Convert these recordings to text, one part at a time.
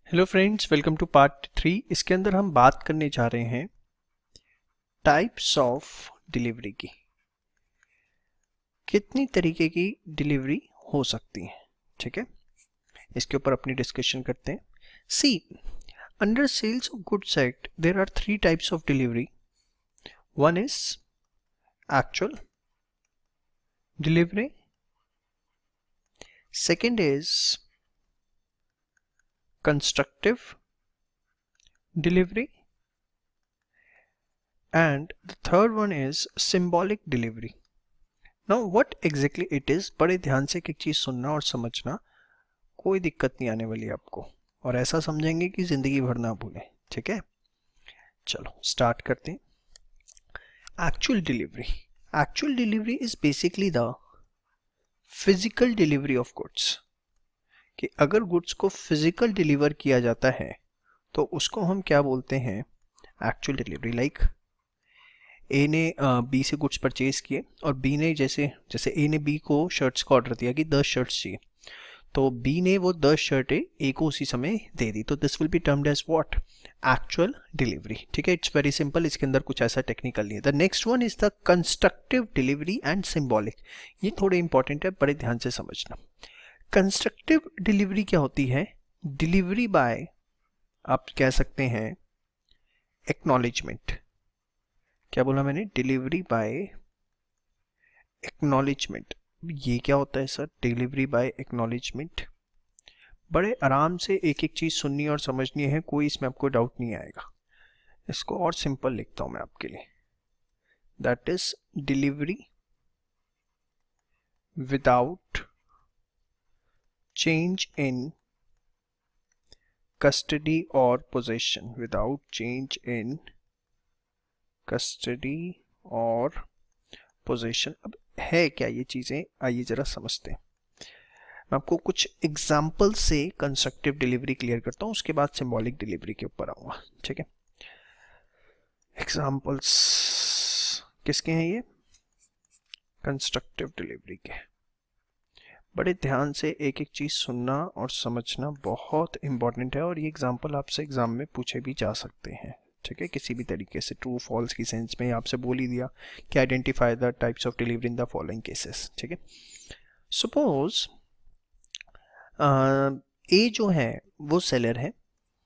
Hello friends, welcome to part 3। इसके अंदर हम बात करने जा रहे हैं टाइप्स ऑफ डिलीवरी की। कितनी तरीके की डिलीवरी हो सकती है, ठीक है, इसके ऊपर अपनी डिस्कशन करते हैं। See, under sales of goods act there are 3 types of delivery. One is actual delivery, second is constructive delivery, and the third one is symbolic delivery. Now what exactly it is, बड़े ध्यान से एक चीज सुनना और समझना, कोई दिक्कत नहीं आने वाली आपको, और ऐसा समझेंगे कि जिंदगी भर ना भूलें, ठीक है। चलो स्टार्ट करते हैं। Actual delivery. Actual delivery is basically the physical delivery of goods, कि अगर गुड्स को फिजिकल डिलीवर किया जाता है तो उसको हम क्या बोलते हैं, एक्चुअल डिलीवरी। लाइक ए ने बी से गुड्स परचेज किए और बी ने जैसे ए ने बी को शर्ट्स का ऑर्डर दिया कि 10 शर्ट्स चाहिए, तो बी ने वो 10 शर्टें ए को उसी समय दे दी, तो this will be termed as what, actual delivery, ठीक है। इट्स वेरी सिंपल, इसके अंदर कुछ ऐसा टेक्निकल नहीं है। The next one is the constructive delivery and symbolic. ये थोड़े इंपॉर्टेंट है, बड़े ध्यान से समझना। कंस्ट्रक्टिव डिलीवरी क्या होती है, डिलीवरी बाय, आप कह सकते हैं एक्नॉलेजमेंट। क्या बोला मैंने, डिलीवरी बाय एक्नॉलेजमेंट। ये क्या होता है सर, डिलीवरी बाय एक्नॉलेजमेंट। बड़े आराम से एक एक चीज सुननी और समझनी है, कोई इसमें आपको डाउट नहीं आएगा। इसको और सिंपल लिखता हूं मैं आपके लिए, that is delivery without change in custody or possession, without change in custody or possession। अब है क्या ये चीजें, आइए जरा समझते हैं। मैं आपको कुछ एग्जाम्पल से कंस्ट्रक्टिव डिलीवरी क्लियर करता हूं, उसके बाद सिंबॉलिक डिलीवरी के ऊपर आऊंगा, ठीक है। एग्जाम्पल्स किसके हैं, ये कंस्ट्रक्टिव डिलीवरी के। बड़े ध्यान से एक एक चीज सुनना और समझना बहुत इंपॉर्टेंट है, और ये एग्जाम्पल आपसे एग्जाम में पूछे भी जा सकते हैं, ठीक है, किसी भी तरीके से। ट्रू फॉल्स की सेंस में आपसे बोल ही दिया कि identify the types of delivery in the following cases, ठीक है। सपोज ए जो है वो सेलर है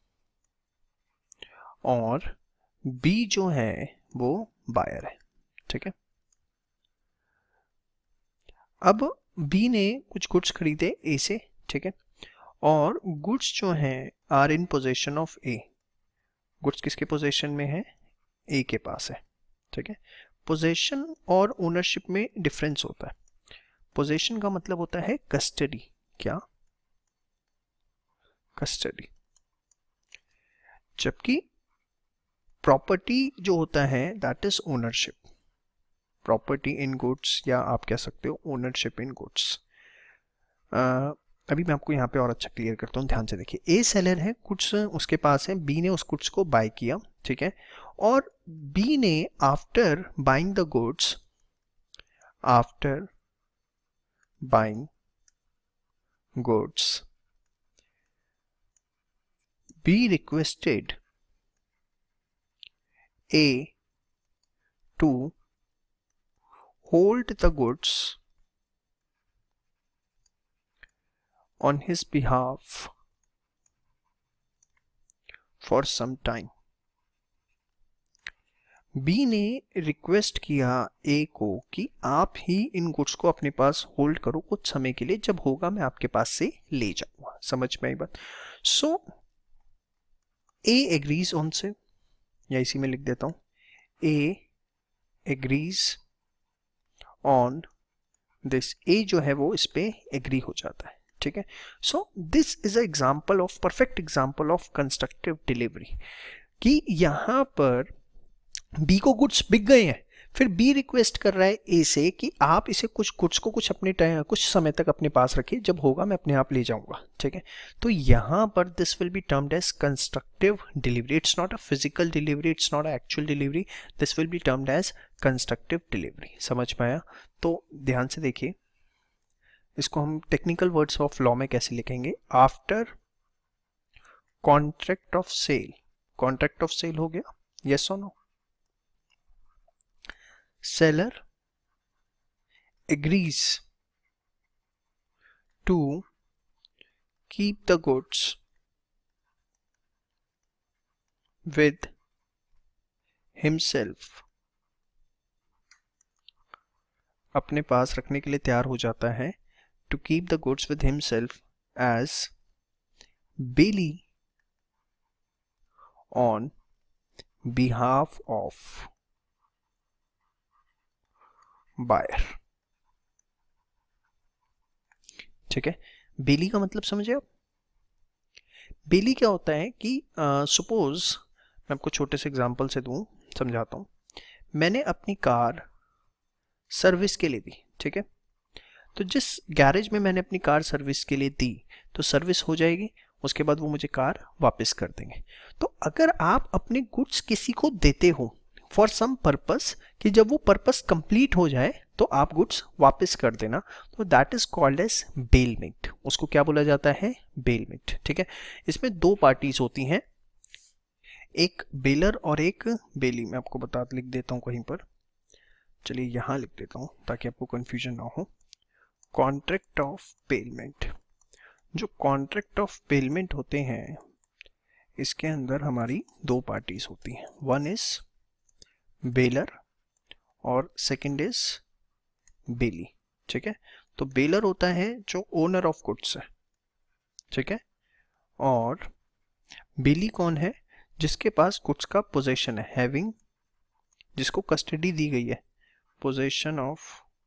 और बी जो है वो बायर है, ठीक है। अब बी ने कुछ गुड्स खरीदे ए से, ठीक है, और गुड्स जो हैं are in possession of A. Goods किसके पोजेशन में है, ए के पास है, ठीक है। पोजेशन और ओनरशिप में डिफरेंस होता है। पोजेशन का मतलब होता है कस्टडी, क्या, कस्टडी, जबकि प्रॉपर्टी जो होता है that is ownership. Property in goods, या आप कह सकते हो ओनरशिप इन गुड्स। अभी मैं आपको यहाँ पे और अच्छा क्लियर करता हूँ, ध्यान से देखिए। ए सेलर है, गुड्स उसके पास है, बी ने उस गुड्स को बाय किया, ठीक है, और बी ने after buying the goods, after buying goods, B requested A to hold the goods on his behalf for some time। B ने रिक्वेस्ट किया ए को कि आप ही इन गुड्स को अपने पास होल्ड करो कुछ समय के लिए, जब होगा मैं आपके पास से ले जाऊंगा। समझ में आई बात। सो ए एग्रीज ऑन से, या इसी में लिख देता हूं, A agrees on this. A जो है वो इस पे एग्री हो जाता है, ठीक है। So this is a example of, perfect example of constructive delivery, कि यहां पर बी को गुड्स बिक गए हैं, फिर बी रिक्वेस्ट कर रहा है ए से कि आप इसे कुछ गुड्स को कुछ अपने कुछ समय तक अपने पास रखिए, जब होगा मैं अपने आप ले जाऊंगा, ठीक है। तो यहां पर this will be termed as constructive delivery. It's not a physical delivery, it's not a actual delivery, this will be termed as constructive delivery. समझ में आया? तो ध्यान से देखिए, इसको हम टेक्निकल वर्ड्स ऑफ लॉ में कैसे लिखेंगे। After contract of sale, contract of sale हो गया, यस और no. Seller agrees to keep the goods with himself, अपने पास रखने के लिए तैयार हो जाता है, to keep the goods with himself as bailee on behalf of buyer. ठीक है, बेली का मतलब समझे आप? बेली क्या होता है कि सपोज मैं आपको छोटे से एग्जांपल से दूं, समझाता हूं। मैंने अपनी कार सर्विस के लिए दी, ठीक है, तो जिस गैरेज में मैंने अपनी कार सर्विस के लिए दी तो सर्विस हो जाएगी, उसके बाद वो मुझे कार वापस कर देंगे। तो अगर आप अपने गुड्स किसी को देते हो फॉर सम पर्पस, कि जब वो पर्पस कंप्लीट हो जाए तो आप गुड्स वापस कर देना, तो that is called as bailment. उसको क्या बोला जाता है? बेलमेंट। ठीक है, इसमें दो पार्टीज होती हैं, एक बेलर और एक बेली। मैं आपको लिख देता हूं कहीं पर, चलिए यहां लिख देता हूं ताकि आपको कंफ्यूजन ना हो। कॉन्ट्रैक्ट ऑफ बेलमेंट, जो कॉन्ट्रैक्ट ऑफ बेलमेंट होते हैं इसके अंदर हमारी दो पार्टीज होती हैं, वन इज बेलर और सेकंड इज बेली। ठीक है, तो बेलर होता है जो ओनर ऑफ गुड्स है, ठीक है, और बेली कौन है? जिसके पास गुड्स का पोजेशन है, हैविंग, जिसको कस्टडी दी गई है, पोजेशन ऑफ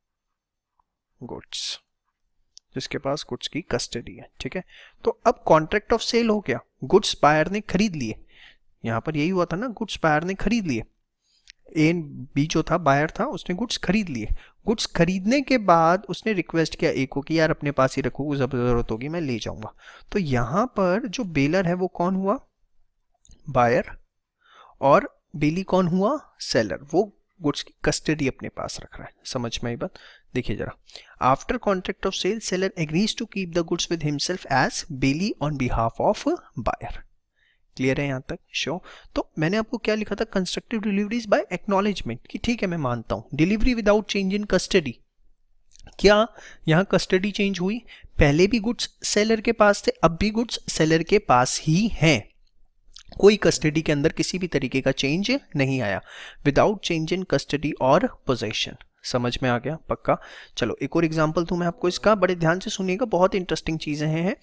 गुड्स, जिसके पास गुड्स की कस्टडी है। ठीक है, तो अब कॉन्ट्रैक्ट ऑफ सेल हो गया, गुड्स बायर ने खरीद लिए। यहां पर यही हुआ था ना, गुड्स बायर ने खरीद लिए, ए बी जो था बायर था, उसने गुड्स खरीद लिए। गुड्स खरीदने के बाद उसने रिक्वेस्ट किया ए को कि यार अपने पास ही रखो, जब जरूरत होगी मैं ले जाऊंगा। तो यहां पर जो बेलर है वो कौन हुआ? बायर, और बेली कौन हुआ? सेलर। वो गुड्स की कस्टडी अपने पास रख रहा है। समझ में आई बात? देखिए जरा, after contract of sale seller agrees to keep the goods with himself as bailee on behalf of buyer. Clear है यहां तक? श्योर। तो मैंने आपको क्या लिखा था? कंस्ट्रक्टिव डिलीवरीज बाय एक्नॉलेजमेंट, कि ठीक है मैं मानता हूं delivery without change in custody. क्या यहां कस्टडी चेंज हुई? पहले भी गुड्स सेलर के पास थे, अब भी गुड्स सेलर के पास ही हैं, कोई कस्टडी के अंदर किसी भी तरीके का चेंज नहीं आया, विदाउट चेंज इन कस्टडी और पोजेशन। समझ में आ गया? पक्का। चलो एक और एग्जांपल दूं मैं आपको इसका, बड़े ध्यान से सुनिएगा, बहुत इंटरेस्टिंग चीजें हैं।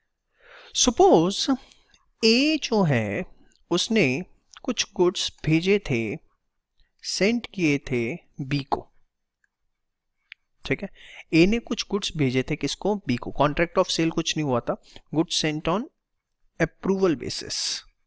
सपोज ए जो है उसने कुछ गुड्स भेजे थे, सेंड किए थे बी को। ठीक है, ए ने कुछ गुड्स भेजे थे किसको? बी को। कॉन्ट्रैक्ट ऑफ सेल कुछ नहीं हुआ था, goods sent on approval basis,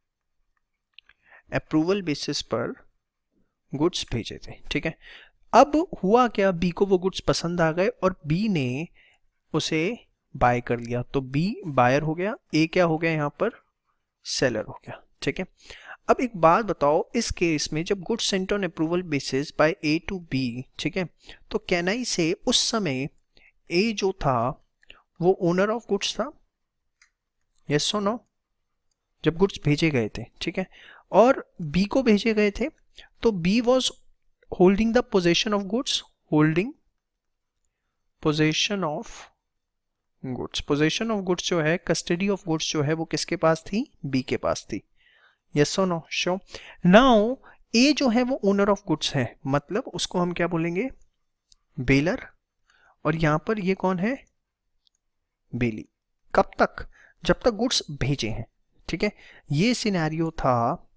approval basis पर गुड्स भेजे थे। ठीक है, अब हुआ क्या? बी को वो गुड्स पसंद आ गए और बी ने उसे बाय कर लिया, तो बी बायर हो गया, ए क्या हो गया? यहां पर सेलर हो गया। ठीक है, अब एक बात बताओ, इस केस में जब goods sent on approval basis by A to B, ठीक है, तो कैन आई से उस समय ए जो था वो ओनर ऑफ गुड्स था? यस और नो? जब गुड्स भेजे गए थे, ठीक है, और बी को भेजे गए थे, तो B was holding the possession of goods, holding possession of goods. Possession of goods जो है, कस्टडी ऑफ गुड्स जो है, वो किसके पास थी? बी के पास थी। यस और नो? श्योर। नाउ ए जो है वो ओनर ऑफ गुड्स है, मतलब उसको हम क्या बोलेंगे? बेलर, और यहां पर ये कौन है? बेली। कब तक? जब तक गुड्स भेजे हैं। ठीक है, ये सिनेरियो था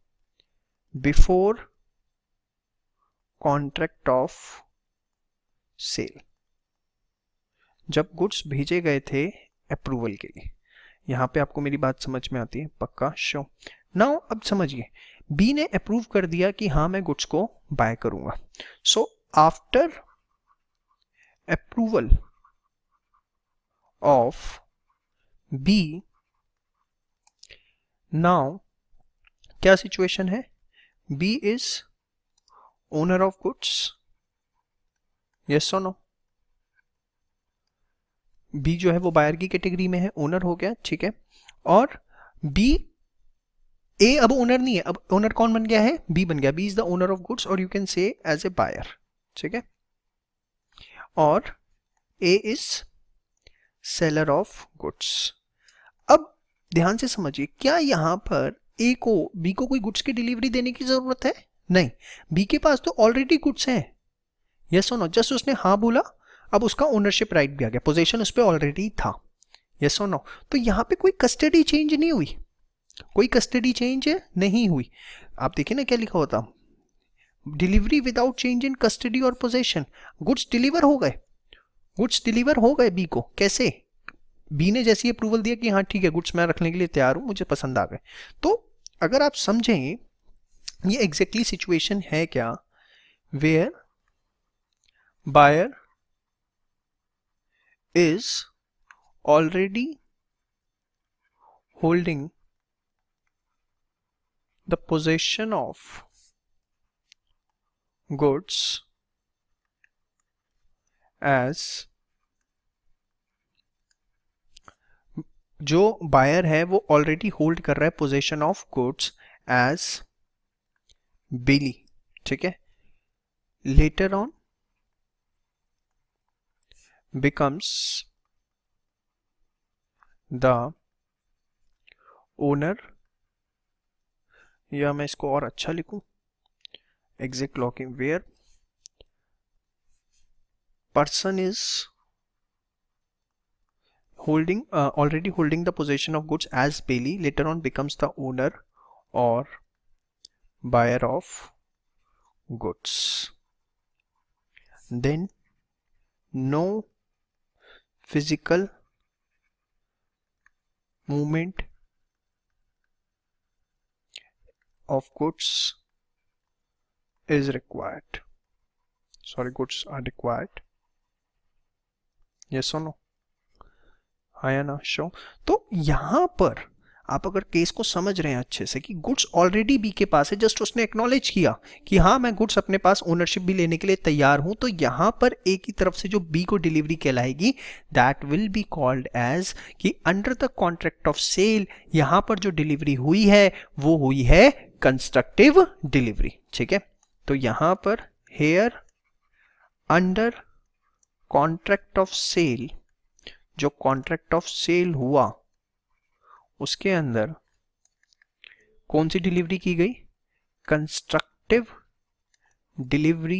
बिफोर कॉन्ट्रैक्ट ऑफ सेल, जब गुड्स भेजे गए थे अप्रूवल के लिए। यहां पे आपको मेरी बात समझ में आती है? पक्का? श्योर। नाउ अब समझिए, बी ने अप्रूव कर दिया कि हाँ मैं गुड्स को बाय करूंगा। So after approval of B, now क्या सिचुएशन है? B is owner of goods, yes और नो? बी जो है वो बायर की कैटेगरी में है, ओनर हो गया। ठीक है, और बी ए अब ओनर नहीं है, अब ओनर कौन बन गया है, बी बन गया, B is the owner of goods और you can say as a buyer, ठीक है, और A is seller of goods. अब ध्यान से समझिए, क्या यहां पर ए को बी को कोई गुड्स की डिलीवरी देने की जरूरत है, नहीं, बी के पास तो ऑलरेडी गुड्स हैं, यस और नो, जस्ट उसने हाँ बोला, अब उसका ओनरशिप राइट भी आ गया, पोजीशन उस पर ऑलरेडी था, यस और नो, तो यहां पे कोई कस्टडी चेंज नहीं हुई, कोई कस्टडी चेंज नहीं हुई। आप देखिए ना क्या लिखा होता, delivery without change in custody और पोजीशन, गुड्स डिलीवर हो गए, गुड्स डिलीवर हो गए बी को, कैसे, बी ने जैसी अप्रूवल दिया कि हाँ ठीक है गुड्स मैं रखने के लिए तैयार हूं, मुझे पसंद आ गए। तो अगर आप समझें ये एग्जैक्टली सिचुएशन है क्या, where buyer is already holding the possession of goods as, जो बायर है वो ऑलरेडी होल्ड कर रहा है possession of goods as bailee, ठीक है, later on becomes the owner, या मैं इसको और अच्छा लिखूं, exact locking, where person is holding already holding the possession of goods as bailey, later on becomes the owner or buyer of goods, then no physical movement of goods is required, sorry, goods are required, yes or no, हाँ या ना, show. तो यहां पर आप अगर case को समझ रहे हैं अच्छे से कि गुड्स ऑलरेडी बी के पास है, जस्ट उसने एक्नॉलेज किया कि हाँ मैं गुड्स अपने पास ओनरशिप भी लेने के लिए तैयार हूं, तो यहां पर ए की तरफ से जो बी को डिलीवरी कहलाएगी that will be called as कि under the contract of sale यहां पर जो डिलीवरी हुई है वो हुई है कंस्ट्रक्टिव डिलीवरी, ठीक है। तो यहां पर here under contract of sale, जो कॉन्ट्रैक्ट ऑफ सेल हुआ उसके अंदर कौन सी डिलीवरी की गई, कंस्ट्रक्टिव डिलीवरी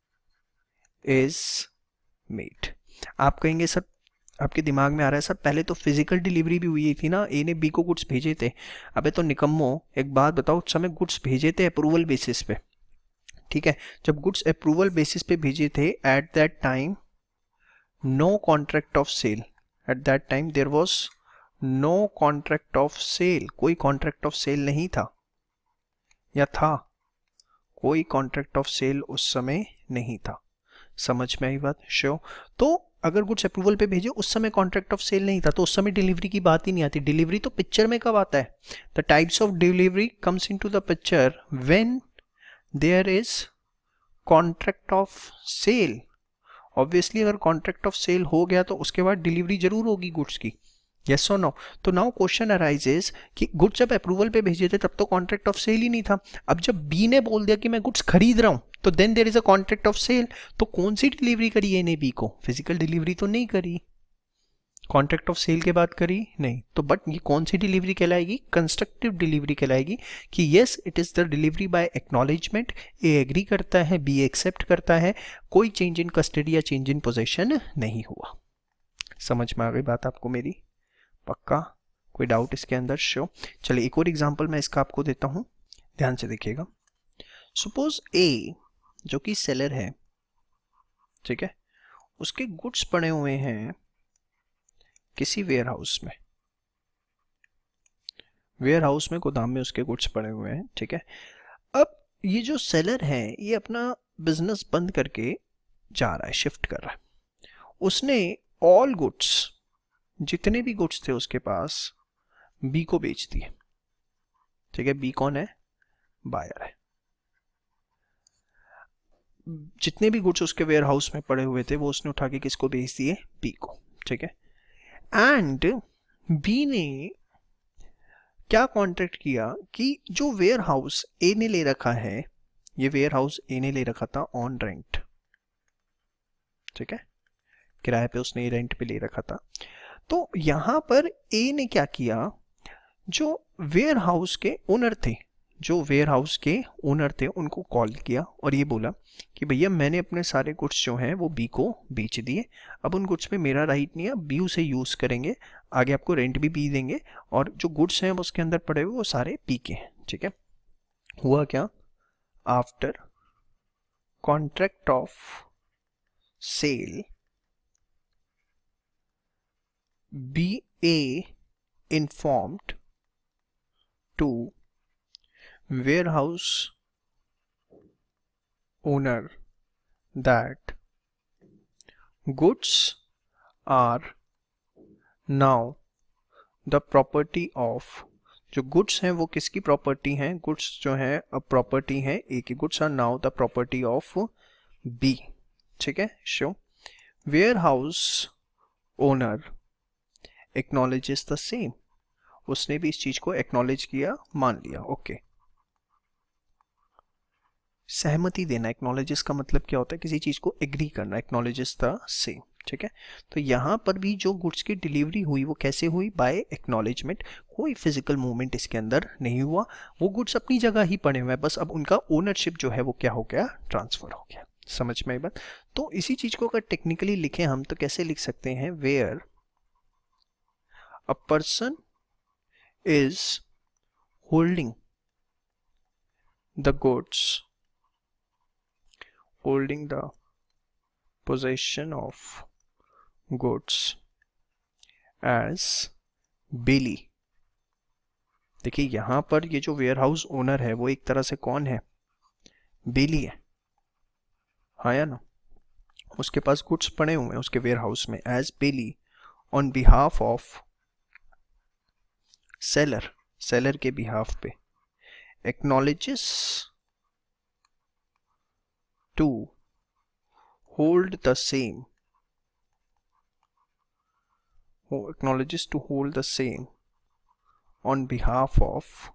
इज मेड। आप कहेंगे सर, आपके दिमाग में आ रहा है सर पहले तो फिजिकल डिलीवरी भी हुई थी ना, ए ने बी को गुड्स भेजे थे। अबे तो निकम्मो, एक बात बताओ, उस समय गुड्स भेजे थे अप्रूवल बेसिस पे, ठीक है, जब गुड्स अप्रूवल बेसिस पे भेजे थे at that time no contract of sale, at that time there was no contract of sale, कोई कॉन्ट्रैक्ट ऑफ सेल नहीं था, या था, कोई कॉन्ट्रैक्ट ऑफ सेल उस समय नहीं था, समझ में आई बात, श्योर। तो अगर गुड्स अप्रूवल पे भेजे उस समय कॉन्ट्रैक्ट ऑफ सेल नहीं था तो उस समय डिलीवरी की बात ही नहीं आती। डिलीवरी तो पिक्चर में कब आता है, the types of delivery comes into the picture when there is contract of sale. Obviously अगर कॉन्ट्रैक्ट ऑफ सेल हो गया तो उसके बाद डिलीवरी जरूर होगी गुड्स की, यस और नो। तो नाउ क्वेश्चन अराइजेस कि गुड्स जब अप्रूवल पे भेजे थे तब तो कॉन्ट्रैक्ट ऑफ सेल ही नहीं था, अब जब बी ने बोल दिया कि मैं गुड्स खरीद रहा हूं तो then there is a contract of sale, तो कौन सी डिलीवरी करी है ने बी को, फिजिकल डिलीवरी तो नहीं करी, कॉन्ट्रैक्ट ऑफ सेल के बाद करी नहीं, तो बट ये कौन सी डिलीवरी कहलाएगी, कंस्ट्रक्टिव डिलीवरी कहलाएगी कि yes it is the delivery by acknowledgement, A agree करता है, बी एक्सेप्ट करता है, कोई चेंज इन कस्टडी या चेंज इन पोजेशन नहीं हुआ। समझ में आ गई बात आपको मेरी, पक्का, कोई डाउट इसके अंदर, शो। चलिए एक और एग्जांपल मैं इसका आपको देता हूं, ध्यान से देखिएगा। सपोज ए जो कि सेलर है, ठीक है, उसके गुड्स पड़े हुए हैं किसी वेयर हाउस में, वेयर हाउस में, गोदाम में उसके गुड्स पड़े हुए हैं, ठीक है। अब ये जो सेलर है ये अपना बिजनेस बंद करके जा रहा है, शिफ्ट कर रहा है, उसने ऑल गुड्स, जितने भी गुड्स थे उसके पास, बी को बेच दिए, ठीक है। बी कौन है, बायर है। जितने भी गुड्स उसके वेयर हाउस में पड़े हुए थे वो उसने उठा के किसको बेच दिए, बी को, ठीक है। एंड बी ने क्या कॉन्ट्रैक्ट किया कि जो वेयर हाउस ए ने ले रखा है, ये वेयर हाउस ए ने ले रखा था ऑन रेंट, ठीक है, किराए पे उसने रेंट पे ले रखा था। तो यहां पर ए ने क्या किया, जो वेयर हाउस के ओनर थे, जो वेयर हाउस के ओनर थे उनको कॉल किया और ये बोला कि भैया मैंने अपने सारे गुड्स जो हैं वो बी को बेच दिए, अब उन गुड्स पे मेरा राइट नहीं है, बी उसे यूज़ करेंगे, आगे आपको रेंट भी बी देंगे और जो गुड्स हैं वो उसके अंदर पड़े हुए वो सारे बी के हैं, ठीक है। हुआ क्या, after contract of sale B A informed to warehouse owner that goods are now the property of, जो गुड्स हैं वो किसकी प्रॉपर्टी हैं, गुड्स जो हैं प्रॉपर्टी हैं ए की, goods are now the property of B, ठीक है। So warehouse owner acknowledges the same, उसने भी इस चीज को एक्नॉलेज किया, मान लिया, ओके। सहमति देना, एक्नॉलेजेस का मतलब क्या होता है, किसी चीज को एग्री करना, एक्नॉलेजेस द सेम, ठीक है। तो यहां पर भी जो गुड्स की डिलीवरी हुई वो कैसे हुई, बाय एक्नॉलेजमेंट, कोई फिजिकल मूवमेंट इसके अंदर नहीं हुआ, वो गुड्स अपनी जगह ही पड़े हुए हैं, बस अब उनका ओनरशिप जो है वो क्या हो गया, ट्रांसफर हो गया। समझ में आई बात। तो इसी चीज को अगर टेक्निकली लिखें हम तो कैसे लिख सकते हैं, where a person is holding the goods, holding the possession of goods as bailee. देखिए यहां पर ये जो वेयर हाउस ओनर है वो एक तरह से कौन है, बेली है, हाँ या ना, उसके पास गुड्स पड़े हुए हैं उसके वेयर हाउस में, as bailee on behalf of seller, seller के बिहाफ पे, acknowledges to hold the same, acknowledges to hold the same on behalf of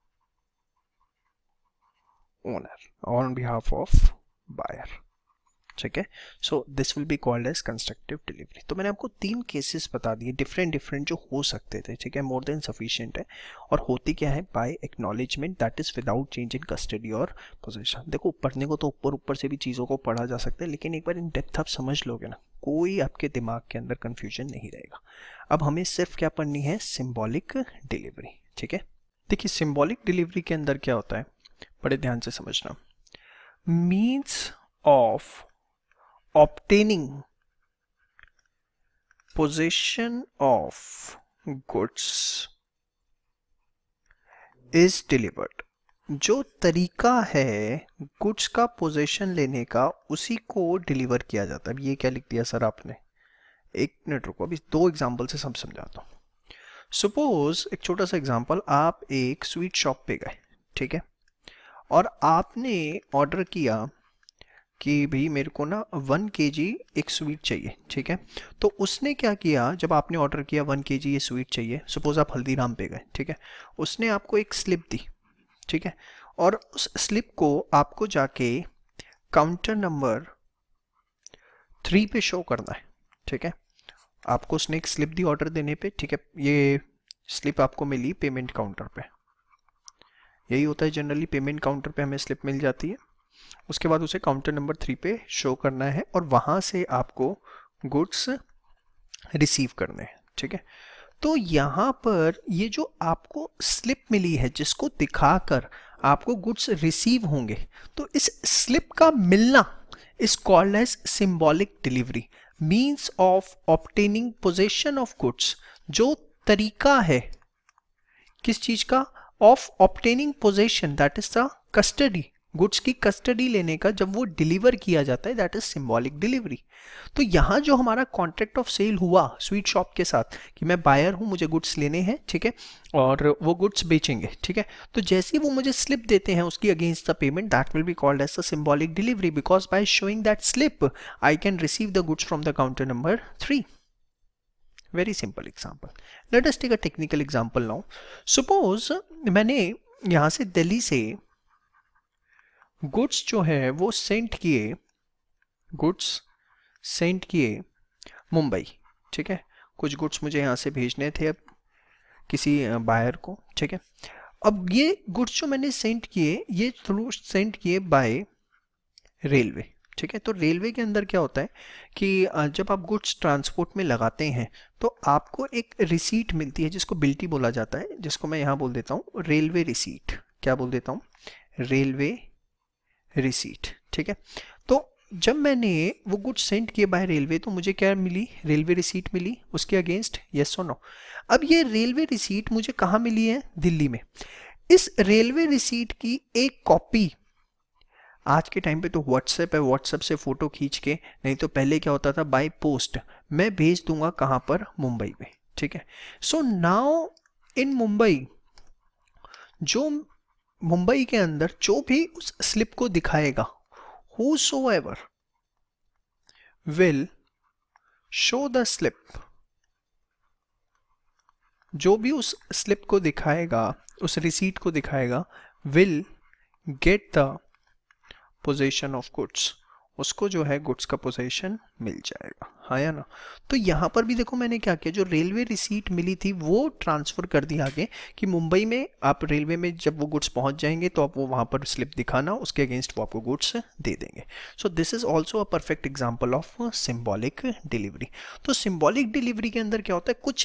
owner, on behalf of buyer, ठीक है। So this will be called as constructive delivery. तो मैंने आपको 3 cases बता दिए different different जो हो सकते थे, ठीक है, मोर देन सफिशिएंट है। और होती क्या है, by acknowledgement, that is without change in custody और पोजीशन। देखो पढ़ने को तो ऊपर ऊपर से भी चीज़ों को पढ़ा जा सकता है, लेकिन एक बार इन डेप्थ आप समझ लोगे ना, कोई आपके दिमाग के अंदर कन्फ्यूजन नहीं रहेगा। अब हमें सिर्फ क्या पढ़नी है, सिम्बॉलिक डिलीवरी, ठीक है। देखिए सिम्बॉलिक डिलीवरी के अंदर क्या होता है, बड़े ध्यान से समझना, means of obtaining possession of goods is delivered, जो तरीका है गुड्स का पोजेशन लेने का उसी को डिलीवर किया जाता है। अब ये क्या लिख दिया सर आपने, एक मिनट रुको, अभी 2 एग्जांपल से सब समझाता हूँ। सपोज एक छोटा सा एग्जांपल, आप एक स्वीट शॉप पे गए, ठीक है, और आपने ऑर्डर किया कि भाई मेरे को ना 1 kg एक स्वीट चाहिए, ठीक है। तो उसने क्या किया, जब आपने ऑर्डर किया 1 kg ये स्वीट चाहिए, सपोज आप हल्दीराम पे गए, ठीक है, उसने आपको एक स्लिप दी, ठीक है, और उस स्लिप को आपको जाके काउंटर नंबर 3 पे शो करना है, ठीक है। आपको उसने एक स्लिप दी ऑर्डर देने पे, ठीक है, ये स्लिप आपको मिली पेमेंट काउंटर पे, यही होता है जनरली, पेमेंट काउंटर पे हमें स्लिप मिल जाती है, उसके बाद उसे काउंटर नंबर 3 पे शो करना है और वहां से आपको गुड्स रिसीव करने हैं, ठीक है। तो यहाँ पर ये जो आपको स्लिप मिली है जिसको दिखाकर आपको गुड्स रिसीव होंगे, तो इस स्लिप का मिलना is called as symbolic delivery, means of obtaining possession of goods, जो तरीका है किस चीज का, of obtaining possession, that is the custody, goods की कस्टडी लेने का जब वो डिलीवर किया जाता है, दैट इज सिंबॉलिक डिलीवरी। तो यहाँ जो हमारा कॉन्ट्रैक्ट ऑफ सेल हुआ स्वीट शॉप के साथ कि मैं बायर हूँ, मुझे गुड्स लेने हैं, ठीक है, और वो गुड्स बेचेंगे, ठीक है, तो जैसे ही वो मुझे स्लिप देते हैं उसकी against the payment, that will be called as the symbolic delivery, because by showing that slip I can receive the goods from the counter number 3। Very simple example. Let us take a technical example now. Suppose मैंने यहाँ से दिल्ली से goods जो है वो send किए मुंबई, ठीक है। कुछ गुड्स मुझे यहाँ से भेजने थे अब किसी बायर को, ठीक है। अब ये गुड्स जो मैंने सेंड किए, ये थ्रू सेंड किए बाय रेलवे, ठीक है। तो रेलवे के अंदर क्या होता है कि जब आप गुड्स ट्रांसपोर्ट में लगाते हैं तो आपको एक रिसीट मिलती है जिसको बिल्टी बोला जाता है, जिसको मैं यहाँ बोल देता हूँ रेलवे रिसीट। क्या बोल देता हूँ? रेलवे रिसीट, ठीक है। तो जब मैंने वो गुड्स सेंड किए बाय रेलवे तो मुझे क्या मिली? रेलवे रिसीट मिली उसके अगेंस्ट, यस और नो। अब ये रेलवे रिसीट मुझे कहाँ मिली है? दिल्ली में। इस रेलवे रिसीट की एक कॉपी, आज के टाइम पे तो व्हाट्सएप है, व्हाट्सएप से फोटो खींच के, नहीं तो पहले क्या होता था बाय पोस्ट मैं भेज दूंगा कहाँ पर? मुंबई में, ठीक है। सो नाउ इन मुंबई, जो मुंबई के अंदर जो भी उस स्लिप को दिखाएगा, whosoever will show the slip, जो भी उस स्लिप को दिखाएगा, उस रिसीट को दिखाएगा, will get the possession of goods, उसको जो है गुड्स का पोजेशन मिल जाएगा, हाँ या ना। तो यहाँ पर भी देखो मैंने क्या किया, जो रेलवे रिसीट मिली थी वो ट्रांसफर कर दी आगे कि मुंबई में आप रेलवे में जब वो गुड्स पहुंच जाएंगे तो आप वो वहाँ पर स्लिप दिखाना, उसके अगेंस्ट वो आपको गुड्स दे देंगे। So this is also a perfect example of symbolic delivery. तो सिम्बॉलिक डिलीवरी के अंदर क्या होता है, कुछ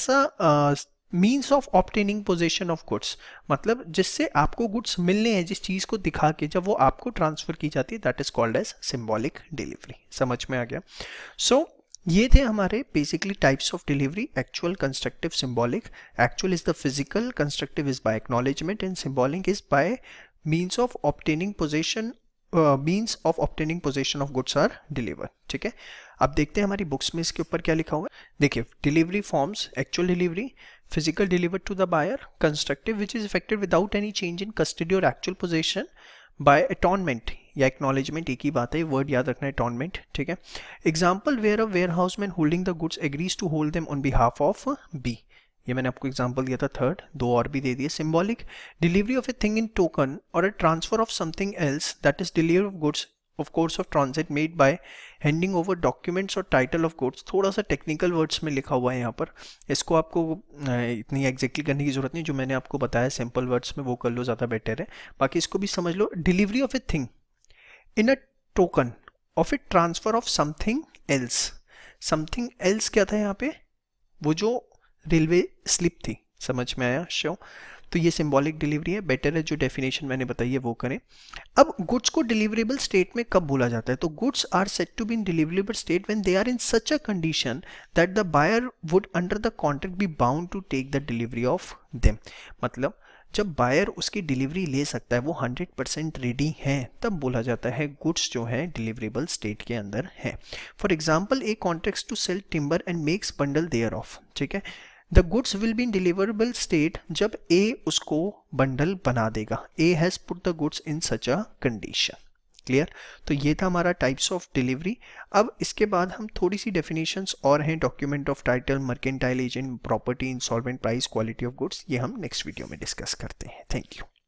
ऐसा means of obtaining possession of goods, मतलब जिससे आपको गुड्स मिलने हैं, जिस चीज को दिखा के जब वो आपको ट्रांसफर की जाती है, that is called as symbolic delivery. समझ में आ गया? सो ये थे हमारे basically types of delivery: actual, constructive, symbolic. Actual is the physical, constructive is by acknowledgement, and symbolic is by means of obtaining possession, means of obtaining possession of goods are deliver, ठीक है। अब देखते हैं हमारी books में इसके ऊपर क्या लिखा हुआ है। देखिए, delivery forms: actual delivery, physical delivered to the buyer; constructive, which is effected without any change in custody or actual possession by atonement या acknowledgement, एक ही बात है, वर्ड याद रखना है, atonement, ठीक है। Example: where a warehouseman holding the goods agrees to hold them on behalf of B, ये मैंने आपको एग्जाम्पल दिया था थर्ड, दो और भी दे दिए। Symbolic: delivery of a thing in token और a transfer of something else, that is delivery of goods of course of transit made by handing over documents और title of goods। थोड़ा सा टेक्निकल वर्ड्स में लिखा हुआ है यहाँ पर, इसको आपको इतनी एग्जैक्टली करने की जरूरत नहीं, जो मैंने आपको बताया सिंपल वर्ड्स में वो कर लो, ज़्यादा बेटर है। बाकी इसको भी समझ लो। Delivery of a thing in a token of a transfer of something else. Something else क्या था यहाँ पे? वो जो रेलवे स्लिप थी। समझ में आया? शो। तो ये सिंबॉलिक डिलीवरी है। बेटर है जो डेफिनेशन मैंने बताई है वो करें। अब गुड्स को डिलीवरेबल स्टेट में कब बोला जाता है? तो goods are said to be in deliverable state when they are in such a condition that the buyer would under the contract be bound to take the delivery of them. मतलब जब buyer उसकी delivery ले सकता है, वो 100% ready है, तब बोला जाता है गुड्स जो है डिलीवरेबल स्टेट के अंदर है। For example, A contracts to sell timber and makes bundle there of, ठीक है। The goods will be in deliverable state जब ए उसको बंडल बना देगा। A has put the goods in such a condition. Clear? तो ये था हमारा टाइप्स ऑफ डिलीवरी। अब इसके बाद हम थोड़ी सी डेफिनेशंस और हैं: document of title, mercantile agent, property, insolvent, price, quality of goods. ये हम नेक्स्ट वीडियो में डिस्कस करते हैं। Thank you.